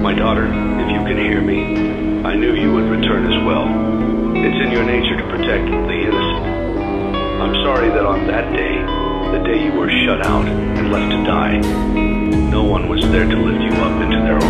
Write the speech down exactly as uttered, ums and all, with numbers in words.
My daughter, if you can hear me, I knew you would return as well. It's in your nature to protect the innocent. I'm sorry that on that day, the day you were shut out and left to die, no one was there to lift you up into their